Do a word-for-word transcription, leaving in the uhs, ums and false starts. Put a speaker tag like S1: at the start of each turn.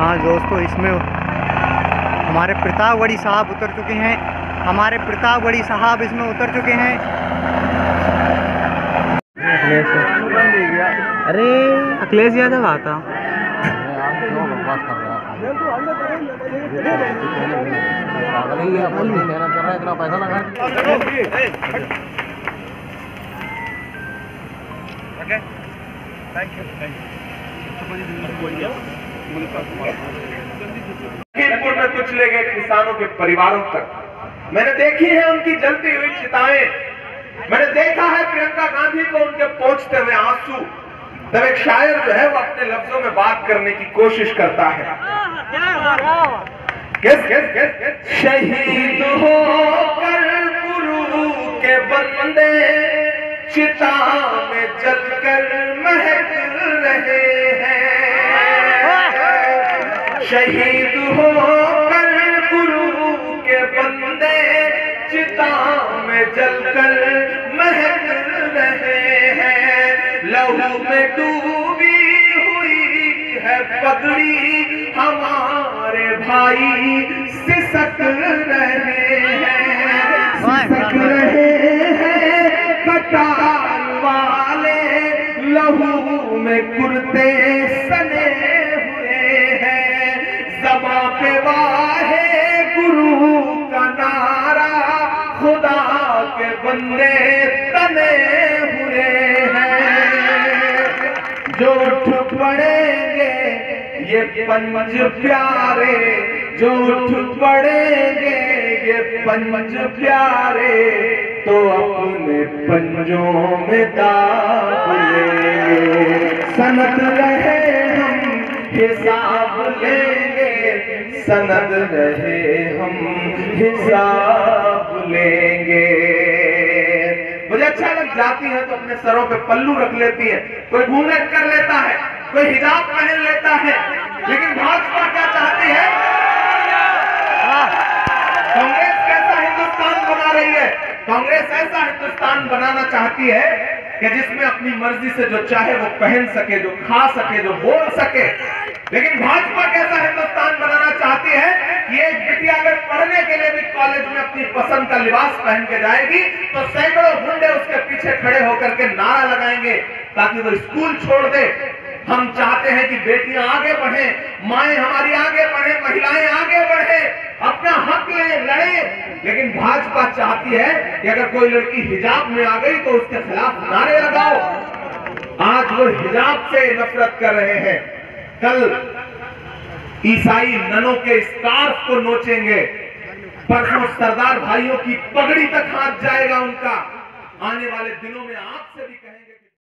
S1: हाँ दोस्तों, इसमें हमारे प्रतापगढ़ी साहब उतर चुके हैं हमारे प्रतापगढ़ी साहब इसमें उतर चुके हैं। अरे अखिलेश यादव आता
S2: इतना पैसा लगा।
S3: लखीमपुर में कुछ ले गए किसानों के परिवारों तक। मैंने देखी है उनकी जलती हुई चिताएं। मैंने देखा है प्रियंका गांधी को उनके पहुंचते हुए आंसू। तब एक शायर जो है वो अपने लफ्जों में बात करने की कोशिश करता है। किस किस किस किस शहीद होकर गुरु के बंदे चिता में जलकर महक रहे हैं। शहीद होकर गुरु के बंदे चिता में जलकर महक रहे हैं। लहू में डूबी हुई है पगड़ी हमारे भाई सिसक रहे हैं। सिसक रहे हैं कटार वाले लहू में कुर्ते सने हुए हैं। ज़बां पे वाहे गुरु का नारा खुदा के बंदे तने हुए हैं। जो उठ पड़ेंगे ये पंज प्यारे, जो उठ पड़ेंगे ये पंज प्यारे तो अपने पंजों में दाब लेंगे। सनद रहे हम हिसाब लेंगे, सनद रहे हम हिसाब लेंगे। मुझे अच्छा लग जाती है तो अपने सरों पे पल्लू रख लेती है, कोई घूंघट कर लेता है, कोई हिजाब पहन लेता है। लेकिन भाजपा क्या चाहती है? कांग्रेस कैसा हिंदुस्तान बना रही है? कांग्रेस ऐसा हिंदुस्तान बनाना चाहती है कि जिसमें अपनी मर्जी से जो चाहे वो पहन सके, जो खा सके, जो बोल सके। लेकिन भाजपा कैसा हिंदुस्तान बनाना चाहती है कि एक बिटिया अगर पढ़ने के लिए भी कॉलेज में अपनी पसंद का लिबास पहन के जाएगी तो सैकड़ों गुंडे उसके पीछे खड़े होकर के नारा लगाएंगे ताकि वो स्कूल छोड़ दे। हम चाहते हैं कि बेटियां आगे बढ़े, माएं हमारी आगे बढ़े, महिलाएं आगे बढ़े, अपना हक ले, लड़े। लेकिन भाजपा चाहती है कि अगर कोई लड़की हिजाब में आ गई तो उसके खिलाफ नारे लगाओ। आज वो हिजाब से नफरत कर रहे हैं, कल ईसाई ननों के स्कार्फ को नोचेंगे, परसों सरदार भाइयों की पगड़ी तक हाथ जाएगा उनका। आने वाले दिनों में आपसे भी कहेंगे।